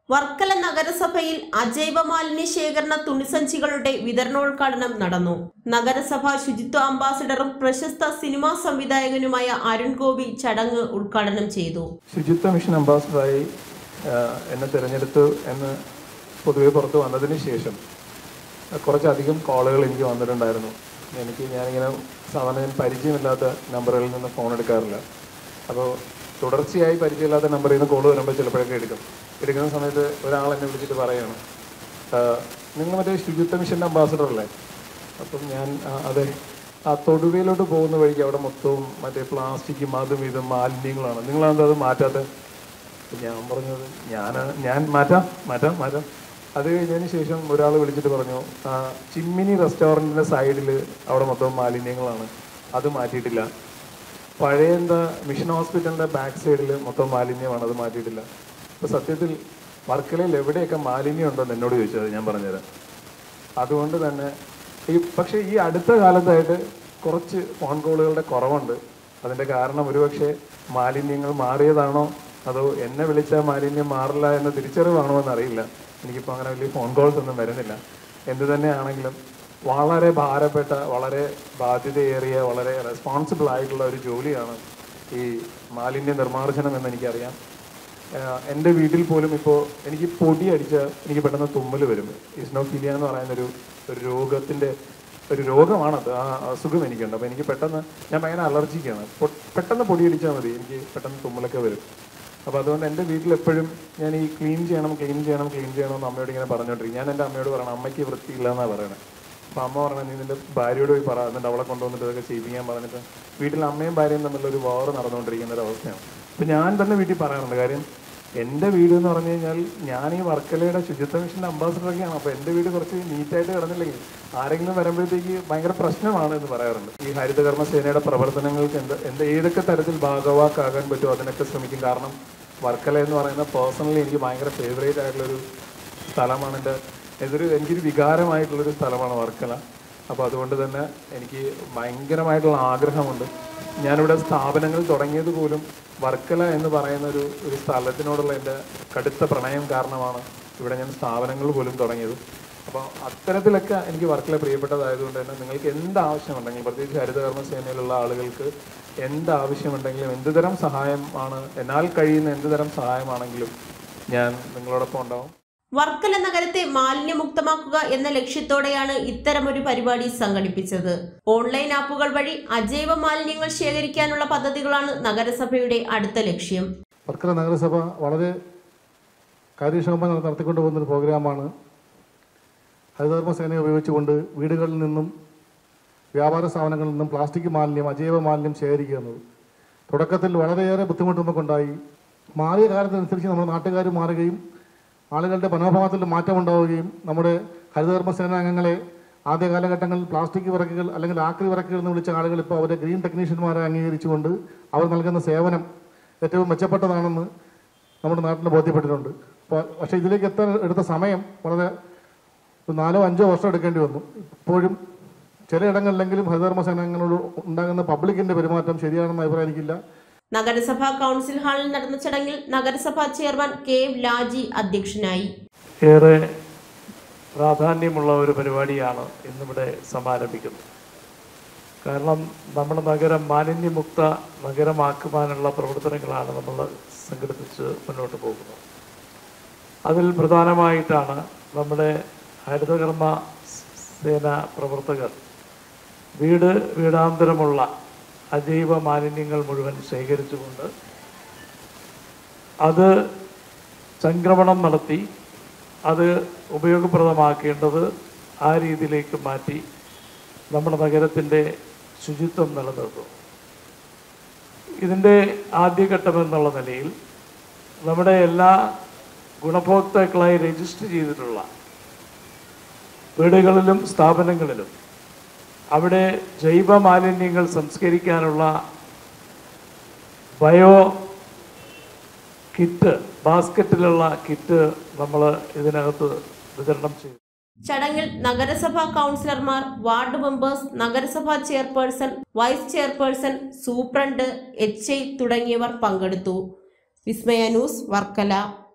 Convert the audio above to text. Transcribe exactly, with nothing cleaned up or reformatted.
വർക്കല നഗരസഭയിൽ അജൈവ മാലിന്യ ശേഖരണ തുണിസഞ്ചികളുടെ വിതരണോദ്ഘാടനം നടന്നു. നഗരസഭ ശുചിത്വ അംബാസിഡറും പ്രശസ്ത സിനിമാ സംവിധായകനുമായ അരുൺ ഗോപി ചടങ്ങ് ഉദ്ഘാടനം ചെയ്തു. ശുചിത്വ മിഷൻ അംബാസിഡറായി എന്നെ തിരഞ്ഞെടുത്തു എന്ന് പൊതുവെ പുറത്തു വന്നതിന് ശേഷം കുറച്ചധികം കോളുകൾ എനിക്ക് വന്നിട്ടുണ്ടായിരുന്നു. എനിക്ക് ഞാനിങ്ങനെ സാധാരണ ഞാൻ പരിചയമില്ലാത്ത നമ്പറുകളിൽ നിന്ന് ഫോൺ എടുക്കാറില്ല. അപ്പോൾ തുടർച്ചയായി പരിചയമില്ലാത്ത നമ്പറിൽ നിന്ന് കോൾ വരുമ്പോൾ ചിലപ്പോഴൊക്കെ എടുക്കും. എടുക്കുന്ന സമയത്ത് ഒരാൾ എന്നെ വിളിച്ചിട്ട് പറയുകയാണ്, നിങ്ങൾ മറ്റേ ശുചിത്വ മിഷൻ്റെ അംബാസിഡർ അല്ലേ? അപ്പം ഞാൻ അതെ, ആ തൊടുവയിലോട്ട് പോകുന്ന വഴിക്ക് അവിടെ മൊത്തവും മറ്റേ പ്ലാസ്റ്റിക്കും അതും ഇതും മാലിന്യങ്ങളാണ്, നിങ്ങളെന്താ അത് മാറ്റാത്ത? ഞാൻ പറഞ്ഞത് ഞാൻ ഞാൻ മാറ്റാം മാറ്റാം മാറ്റാം അത് കഴിഞ്ഞതിന് ശേഷം ഒരാൾ വിളിച്ചിട്ട് പറഞ്ഞു, ചിമ്മിനി റെസ്റ്റോറൻറ്റിൻ്റെ സൈഡിൽ അവിടെ മൊത്തം മാലിന്യങ്ങളാണ്, അത് മാറ്റിയിട്ടില്ല. പഴയ എന്താ മിഷൻ ഹോസ്പിറ്റലിൻ്റെ ബാക്ക് സൈഡിൽ മൊത്തം മാലിന്യമാണ്, അത് മാറ്റിയിട്ടില്ല. അപ്പോൾ സത്യത്തിൽ വർക്കലയിൽ എവിടെയൊക്കെ മാലിന്യം ഉണ്ടോ എന്ന് എന്നോട് ചോദിച്ചത് ഞാൻ പറഞ്ഞുതരാം. അതുകൊണ്ട് തന്നെ ഈ പക്ഷേ ഈ അടുത്ത കാലത്തായിട്ട് കുറച്ച് ഫോൺ കോളുകളുടെ കുറവുണ്ട്. അതിൻ്റെ കാരണം ഒരുപക്ഷെ മാലിന്യങ്ങൾ മാറിയതാണോ അതോ എന്നെ വിളിച്ചാൽ മാലിന്യം മാറില്ല എന്ന തിരിച്ചറിവാണോ എന്നറിയില്ല. എനിക്കിപ്പോൾ അങ്ങനെ വലിയ ഫോൺ കോൾസ് ഒന്നും വരുന്നില്ല. എന്തു തന്നെയാണെങ്കിലും വളരെ ഭാരപ്പെട്ട, വളരെ ബാധ്യതയേറിയ, വളരെ റെസ്പോൺസിബിൾ ആയിട്ടുള്ള ഒരു ജോലിയാണ് ഈ മാലിന്യ നിർമ്മാർജ്ജനം എന്ന് എനിക്കറിയാം. എൻ്റെ വീട്ടിൽ പോലും ഇപ്പോൾ എനിക്ക് പൊടി അടിച്ചാൽ എനിക്ക് പെട്ടെന്ന് തുമ്മൽ വരും. ഈസ്നോഫീലിയ എന്ന് പറയുന്നൊരു ഒരു രോഗത്തിൻ്റെ ഒരു രോഗമാണത്. ആ അസുഖം എനിക്കുണ്ട്. അപ്പോൾ എനിക്ക് പെട്ടെന്ന് ഞാൻ ഭയങ്കര അലർജിക്കാണ്. പെട്ടെന്ന് പൊടി അടിച്ചാൽ മതി എനിക്ക് പെട്ടെന്ന് തുമ്മലൊക്കെ വരും. അപ്പോൾ അതുകൊണ്ട് എൻ്റെ വീട്ടിൽ എപ്പോഴും ഞാൻ ഈ ക്ലീൻ ചെയ്യണം ക്ലീൻ ചെയ്യണം ക്ലീൻ ചെയ്യണം എന്ന് അമ്മയോട് ഇങ്ങനെ പറഞ്ഞുകൊണ്ടിരിക്കും. ഞാൻ എൻ്റെ അമ്മയോട് പറയണം, അമ്മയ്ക്ക് വൃത്തിയില്ല എന്നാണ് പറയണത്. അപ്പോൾ അമ്മ പറഞ്ഞാൽ നീ നിൻ്റെ ഭാര്യയോട് പോയി പറ, എന്നിട്ട് അവളെ കൊണ്ടുവന്നിട്ട് ഇതൊക്കെ ചെയ്യിപ്പിക്കാൻ പറഞ്ഞിട്ട് വീട്ടിൽ അമ്മയും ഭാര്യയും തമ്മിലൊരു വാറ് നടന്നുകൊണ്ടിരിക്കുന്ന ഒരു അവസ്ഥയാണ്. അപ്പോൾ ഞാൻ തന്നെ വീട്ടിൽ പറയാറുണ്ട്. കാര്യം എൻ്റെ വീട് എന്ന് പറഞ്ഞു കഴിഞ്ഞാൽ ഞാൻ ഈ വർക്കലയുടെ ശുചിത്വ മിഷൻ്റെ അംബാസിഡറൊക്കെയാണ്. അപ്പോൾ എൻ്റെ വീട് കുറച്ച് നീറ്റായിട്ട് കിടന്നില്ലെങ്കിൽ ആരെങ്കിലും വരുമ്പോഴത്തേക്ക് ഭയങ്കര പ്രശ്നമാണ് എന്ന് പറയാറുണ്ട്. ഈ ഹരിതകർമ്മ സേനയുടെ പ്രവർത്തനങ്ങൾക്ക് എന്ത് എന്ത് ഏതൊക്കെ തരത്തിൽ ഭാഗവാക്കാകാൻ പറ്റുമോ അതിനൊക്കെ ശ്രമിക്കും. കാരണം വർക്കല എന്ന് പറയുന്ന പേഴ്സണലി എനിക്ക് ഭയങ്കര ഫേവറേറ്റ് ആയിട്ടുള്ളൊരു സ്ഥലമാണ്. എൻ്റെ ഇതൊരു എനിക്കൊരു വികാരമായിട്ടുള്ളൊരു സ്ഥലമാണ് വർക്കല. അപ്പോൾ അതുകൊണ്ട് തന്നെ എനിക്ക് ഭയങ്കരമായിട്ടുള്ള ആഗ്രഹമുണ്ട്. ഞാനിവിടെ സ്ഥാപനങ്ങൾ തുടങ്ങിയത് പോലും വർക്കല എന്ന് പറയുന്ന ഒരു ഒരു സ്ഥലത്തിനോടുള്ള എൻ്റെ കടുത്ത പ്രണയം കാരണമാണ് ഇവിടെ ഞാൻ സ്ഥാപനങ്ങൾ പോലും തുടങ്ങിയത്. അപ്പോൾ അത്തരത്തിലൊക്കെ എനിക്ക് വർക്കല പ്രിയപ്പെട്ടതായതുകൊണ്ട് തന്നെ നിങ്ങൾക്ക് എന്ത് ആവശ്യമുണ്ടെങ്കിലും, പ്രത്യേകിച്ച് ഹരിതകർമ്മ സേനയിലുള്ള ആളുകൾക്ക് എന്ത് ആവശ്യമുണ്ടെങ്കിലും, എന്ത് തരം സഹായമാണ് എന്നാൽ കഴിയുന്ന എന്ത് തരം സഹായമാണെങ്കിലും ഞാൻ നിങ്ങളോടൊപ്പം ഉണ്ടാവും. വർക്കല നഗരത്തെ മാലിന്യമുക്തമാക്കുക എന്ന ലക്ഷ്യത്തോടെയാണ് ഇത്തരമൊരു പരിപാടി സംഘടിപ്പിച്ചത്. ഓൺലൈൻ ആപ്പുകൾ വഴി അജൈവ മാലിന്യങ്ങൾ ശേഖരിക്കാനുള്ള പദ്ധതികളാണ് നഗരസഭയുടെ അടുത്ത ലക്ഷ്യം. വർക്കല നഗരസഭ വളരെ കാര്യക്ഷമമായി നടത്തിക്കൊണ്ടുപോകുന്ന ഒരു പ്രോഗ്രാമാണ് ഹരിതകർമ്മ സേനയെ ഉപയോഗിച്ചുകൊണ്ട് വീടുകളിൽ നിന്നും വ്യാപാര സ്ഥാപനങ്ങളിൽ നിന്നും പ്ലാസ്റ്റിക് മാലിന്യം, അജൈവ മാലിന്യം ശേഖരിക്കുക എന്നത്. തുടക്കത്തിൽ വളരെയേറെ ബുദ്ധിമുട്ട് നമുക്കുണ്ടായി. മാറിയ കാലത്തനുസരിച്ച് നമ്മുടെ നാട്ടുകാർ മാറുകയും ആളുകളുടെ മനോഭാവത്തിൽ മാറ്റമുണ്ടാവുകയും നമ്മുടെ ഹരിതകർമ്മ സേനാംഗങ്ങളെ ആദ്യ കാലഘട്ടങ്ങളിൽ പ്ലാസ്റ്റിക് വിറക്കുകൾ അല്ലെങ്കിൽ ആക്രി വിറക്കുകൾ എന്ന് വിളിച്ച ആളുകൾ ഇപ്പോൾ അവരെ ഗ്രീൻ ടെക്നീഷ്യന്മാരെ അംഗീകരിച്ചുകൊണ്ട് അവർ നൽകുന്ന സേവനം ഏറ്റവും മെച്ചപ്പെട്ടതാണെന്ന് നമ്മുടെ നാട്ടിൽ ബോധ്യപ്പെട്ടിട്ടുണ്ട്. അപ്പോൾ പക്ഷേ ഇതിലേക്ക് എത്താൻ എടുത്ത സമയം വളരെ നാലോ അഞ്ചോ വർഷം എടുക്കേണ്ടി വന്നു. ഇപ്പോഴും ചിലയിടങ്ങളിലെങ്കിലും ഹരിതകർമ്മ സേനാംഗങ്ങളോട് ഉണ്ടാകുന്ന പബ്ലിക്കിൻ്റെ പെരുമാറ്റം ശരിയാണെന്ന് അഭിപ്രായമില്ല. നഗരസഭാ കൗൺസിൽ ഹാളിൽ നടന്ന ചടങ്ങിൽ നഗരസഭാ ചെയർമാൻ കെ ലാജി അധ്യക്ഷനായി. ഏറെ പ്രാധാന്യമുള്ള ഒരു പരിപാടിയാണ് ഇന്നിവിടെ സമാരംഭിക്കുന്നത്. കാരണം നമ്മുടെ നഗരം മാലിന്യമുക്ത നഗരമാക്കുവാനുള്ള പ്രവർത്തനങ്ങളാണ് നമ്മൾ സംഘടിപ്പിച്ച് മുന്നോട്ട് പോകുന്നത്. അതിൽ പ്രധാനമായിട്ടാണ് നമ്മുടെ ഹരിതകർമ്മ സേന പ്രവർത്തകർ വീട് വീടാന്തരമുള്ള അജൈവ മാലിന്യങ്ങൾ മുഴുവൻ ശേഖരിച്ചുകൊണ്ട് അത് സംക്രമണം നടത്തി അത് ഉപയോഗപ്രദമാക്കേണ്ടത് ആ രീതിയിലേക്ക് മാറ്റി നമ്മുടെ നഗരത്തിൻ്റെ ശുചിത്വം നിലനിർത്തും. ഇതിൻ്റെ ആദ്യഘട്ടമെന്നുള്ള നിലയിൽ നമ്മുടെ എല്ലാ ഗുണഭോക്താക്കളായി രജിസ്റ്റർ ചെയ്തിട്ടുള്ള വീടുകളിലും സ്ഥാപനങ്ങളിലും അവിടെ ജൈവ മാലിന്യങ്ങൾ സംസ്കരിക്കാനുള്ള ബയോ കിറ്റ്, ബാസ്ക്കറ്റിലുള്ള കിറ്റ് നമ്മൾ ഇതിനകത്ത് വിതരണം ചെയ്തു. ചടങ്ങിൽ നഗരസഭാ കൗൺസിലർമാർ, വാർഡ് മെമ്പേഴ്സ്, നഗരസഭാ chairperson, vice chairperson, superintendent, H I തുടങ്ങിയവർ പങ്കെടുത്തു. വിസ്മയ ന്യൂസ്, വർക്കല.